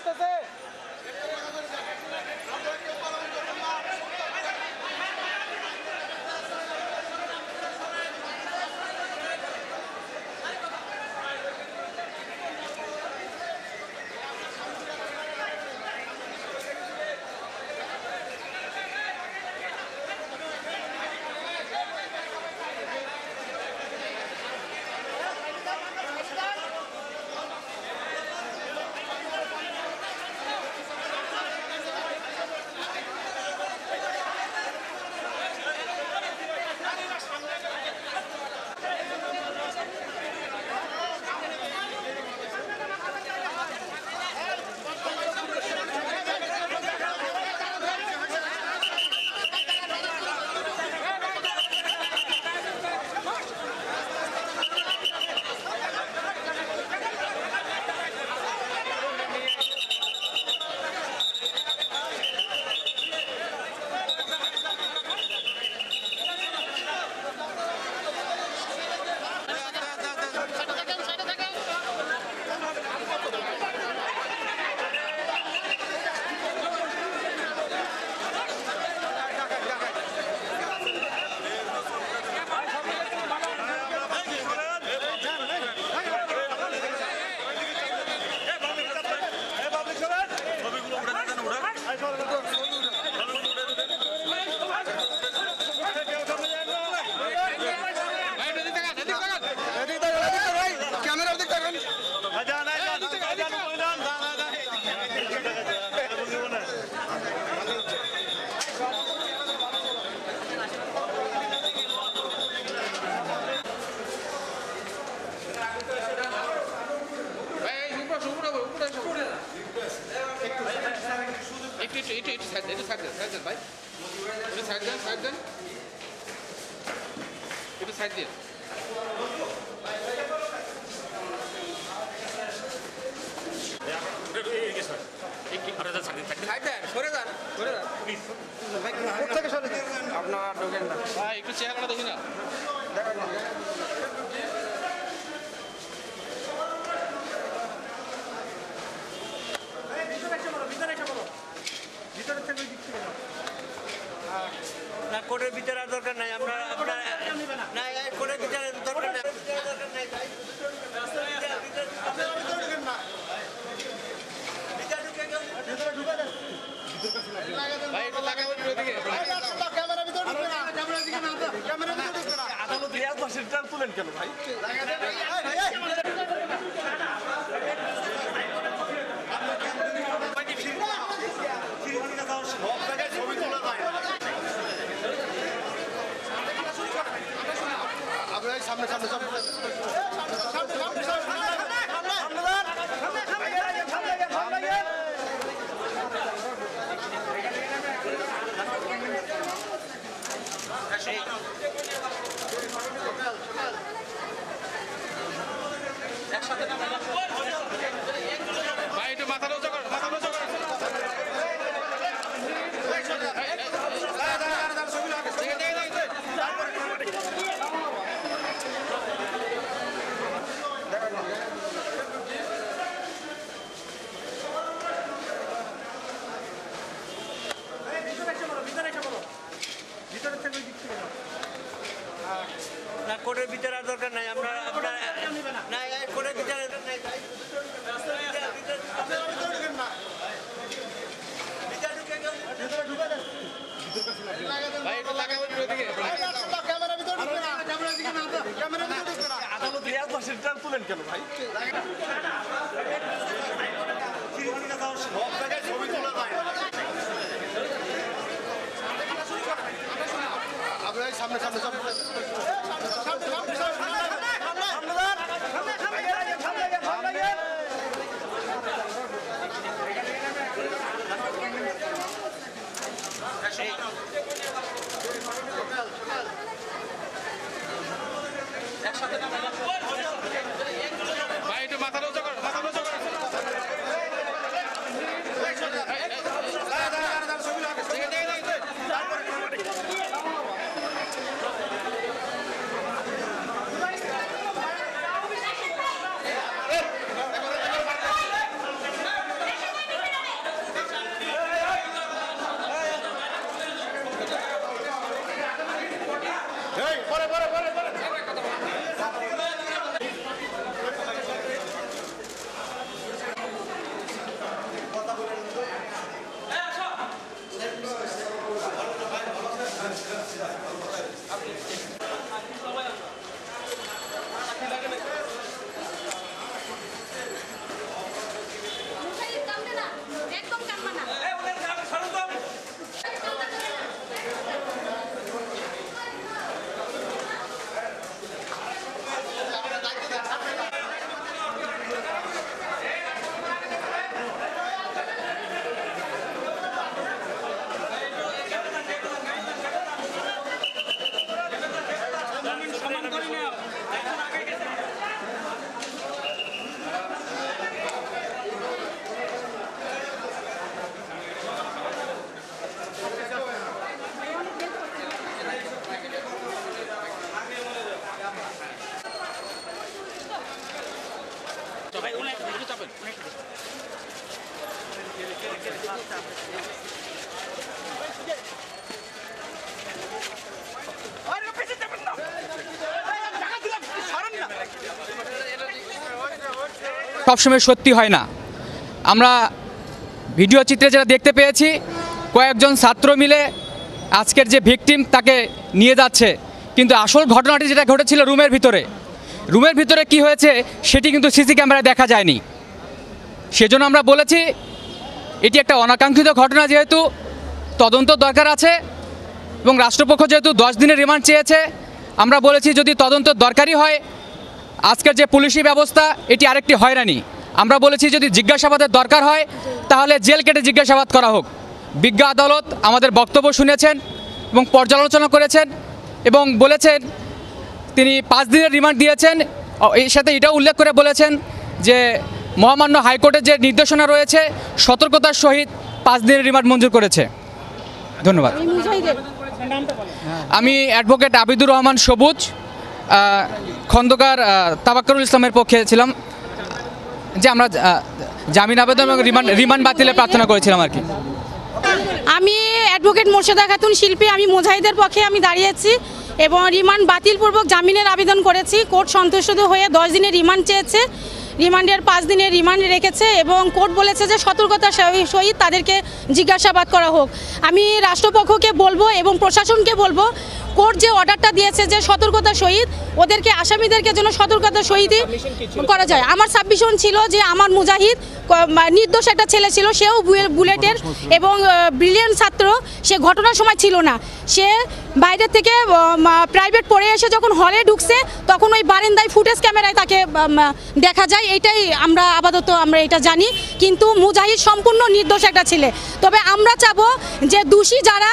আসতেছে। আপনার ঢোকেন না ভাই, একটু চেহারাটা দেখি না। না কোর্টের ভিতরে আর দরকার নাই, আমরা আপনার না কোর্টের ভিতরে দরকার নাই, ভাই একটু লাগাবেন ওদিকে। আদালত রিয়াজ বাসেরটা তুলেন কেন ভাই? সামনে সামনে সামনে ভাই একটু মাথা রোজা কর, মাথা রোজা কর। না কোর্টের ভিতরে আর দরকার নাই, আমরা আপনার না কোর্টের ভিতরে ভাই একটু লাগাবেন ওদিকে। আদালত রিয়াজ বাসেরটা তুলেন কেন ভাই? আপনার সামনে সামনে সামনে ভাই একটু মাথা রোজা কর, মাথা রোজা কর। সবসময় সত্যি হয় না। আমরা ভিডিও চিত্রে যেটা দেখতে পেয়েছি, কয়েকজন ছাত্র মিলে আজকের যে ভিকটিম তাকে নিয়ে যাচ্ছে, কিন্তু আসল ঘটনাটি যেটা ঘটেছিল রুমের ভিতরে কি হয়েছে সেটি কিন্তু সিসি ক্যামেরায় দেখা যায়নি। সেজন্য আমরা বলেছি এটি একটা অনাকাঙ্ক্ষিত ঘটনা, যেহেতু তদন্ত দরকার আছে এবং রাষ্ট্রপক্ষ যেহেতু 10 দিনের রিমান্ড চেয়েছে, আমরা বলেছি যদি তদন্ত দরকারি হয় আজকের যে পুলিশি ব্যবস্থা এটি আরেকটি হয়রানি। আমরা বলেছি যদি জিজ্ঞাসাবাদের দরকার হয় তাহলে জেল কেটে জিজ্ঞাসাবাদ করা হোক। বিজ্ঞ আদালত আমাদের বক্তব্য শুনেছেন এবং পর্যালোচনা করেছেন এবং বলেছেন তিনি 5 দিনের রিমান্ড দিয়েছেন। এর সাথে এটাও উল্লেখ করে বলেছেন যে মহামান্য হাইকোর্টের যে নির্দেশনা রয়েছে সতর্কতার সহিত 5 দিনের রিমান্ড মঞ্জুর করেছে। ধন্যবাদ। আমি অ্যাডভোকেট আবিদুর রহমান সবুজ, খন্দকার তাবাক্কুরুল ইসলামের পক্ষে ছিলাম, যে আমরা জামিন আবেদন এবং রিমান্ড বাতিলের প্রার্থনা করেছিলাম আর কি। আমি অ্যাডভোকেট মোর্শেদা খাতুন শিল্পী, আমি মুজাহিদের পক্ষে আমি দাঁড়িয়েছি এবং রিমান্ড বাতিলপূর্বক জামিনের আবেদন করেছি। কোর্ট সন্তুষ্ট হয়ে 10 দিনের রিমান্ড চেয়েছে, রিমান্ডের 5 দিনের রিমান্ড রেখেছে এবং কোর্ট বলেছে যে সতর্কতার সহিত তাদেরকে জিজ্ঞাসাবাদ করা হোক। আমি রাষ্ট্রপক্ষকে বলবো এবং প্রশাসনকে বলবো কোর্ট যে অর্ডারটা দিয়েছে যে সতর্কতার সহিত ওদেরকে আসামিদেরকে যেন সতর্কতার সহিত করা যায়। আমার সাবমিশন ছিল যে আমার মুজাহিদ নির্দোষ একটা ছেলে ছিল, সেও বুলেটের এবং ব্রিলিয়ান্ট ছাত্র, সে ঘটনার সময় ছিল না, সে বাইরে থেকে প্রাইভেট পড়ে এসে যখন হলে ঢুকছে তখন ওই বারান্দায় ফুটেজ ক্যামেরায় তাকে দেখা যায়। এইটাই আমরা আপাতত আমরা এটা জানি, কিন্তু মুজাহিদ সম্পূর্ণ নির্দোষ একটা ছেলে। তবে আমরা চাবো যে দোষী যারা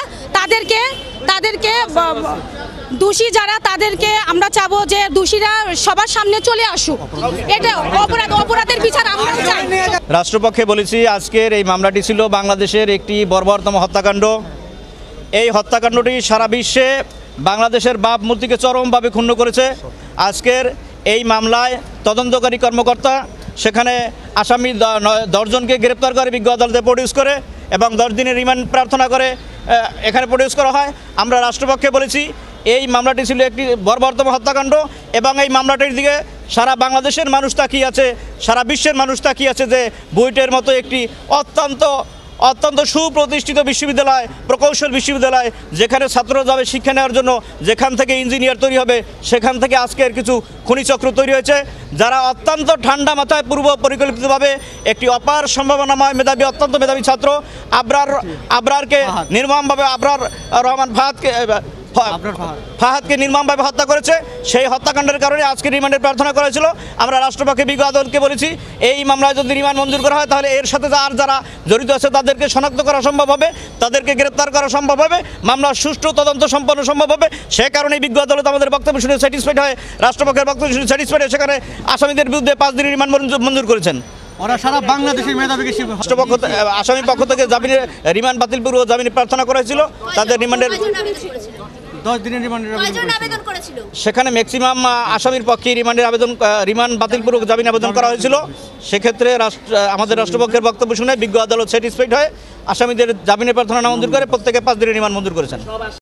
তাদেরকে আমরা চাবো যে দোষীরা সবার সামনে চলে আসুক। এটা অপরাধের বিচার আমরা চাই। রাষ্ট্রপক্ষে বলেছি আজকের এই মামলাটি ছিল বাংলাদেশের একটি বর্বরতম হত্যাকাণ্ড। এই হত্যাকাণ্ডটি সারা বিশ্বে বাংলাদেশের ভাবমূর্তিকে চরমভাবে ক্ষুণ্ণ করেছে। আজকের এই মামলায় তদন্তকারী কর্মকর্তা সেখানে আসামি 10 জনকে গ্রেপ্তার করে বিজ্ঞ আদালতে প্রডিউস করে এবং 10 দিনের রিমান্ড প্রার্থনা করে এখানে প্রডিউস করা হয়। আমরা রাষ্ট্রপক্ষে বলেছি এই মামলাটি ছিল একটি বর্বরতম হত্যাকাণ্ড এবং এই মামলাটির দিকে সারা বাংলাদেশের মানুষ তাকিয়ে আছে, সারা বিশ্বের মানুষ তাকিয়ে আছে যে বুয়েটের মতো একটি অত্যন্ত সুপ্রতিষ্ঠিত বিশ্ববিদ্যালয়, প্রকৌশল বিশ্ববিদ্যালয়, যেখানে ছাত্ররা যাবে শিক্ষা নেওয়ার জন্য, যেখান থেকে ইঞ্জিনিয়ার তৈরি হবে, সেখান থেকে আজকের কিছু খনিচক্র তৈরি হয়েছে, যারা অত্যন্ত ঠান্ডা মাথায় পূর্ব পরিকল্পিতভাবে একটি অপার সম্ভাবনাময় মেধাবী অত্যন্ত মেধাবী ছাত্র আবরারকে নির্মমভাবে আবরার রহমান ফাহাদকে নির্মমভাবে হত্যা করেছে। সেই হত্যাকাণ্ডের কারণে আজকে রিমান্ডের প্রার্থনা করা হয়েছিল। আমরা রাষ্ট্রপক্ষে বিজ্ঞ আদালতকে বলেছি এই মামলায় যদি রিমান্ড মঞ্জুর করা হয় তাহলে এর সাথে যারা জড়িত আছে তাদেরকে শনাক্ত করা সম্ভব হবে, তাদেরকে গ্রেপ্তার করা সম্ভব হবে, মামলার সুষ্ঠু তদন্ত সম্পন্ন সম্ভব হবে। সে কারণে বিজ্ঞ আদালত আমাদের বক্তব্য শুনে স্যাটিসফাইড হয়, রাষ্ট্রপক্ষের বক্তব্য শুনে স্যাটিসফাইড হয়, সেখানে আসামিদের বিরুদ্ধে 5 দিনের রিমান্ড মঞ্জুর করেছেন। ওরা সারা বাংলাদেশের মেধাবীকে রাষ্ট্রপক্ষ আসামি পক্ষ থেকে জামিনের রিমান্ড বাতিলপূর্বক জামিনের প্রার্থনা করা হয়েছিল। তাদের রিমান্ডের 10 দিনের রিমান্ডের আবেদন করেছিল, সেখানে ম্যাক্সিমাম আসামির পক্ষে রিমান্ড বাতিলপূর্বক জামিন আবেদন করা হয়েছিল। সেক্ষেত্রে আমাদের রাষ্ট্রপক্ষের বক্তব্য শুনে বিজ্ঞ আদালত স্যাটিসফাইড হয়, আসামিদের জামিনের প্রার্থনা নামঞ্জুর করে প্রত্যেকে 5 দিনের রিমান্ড মঞ্জুর করেছেন।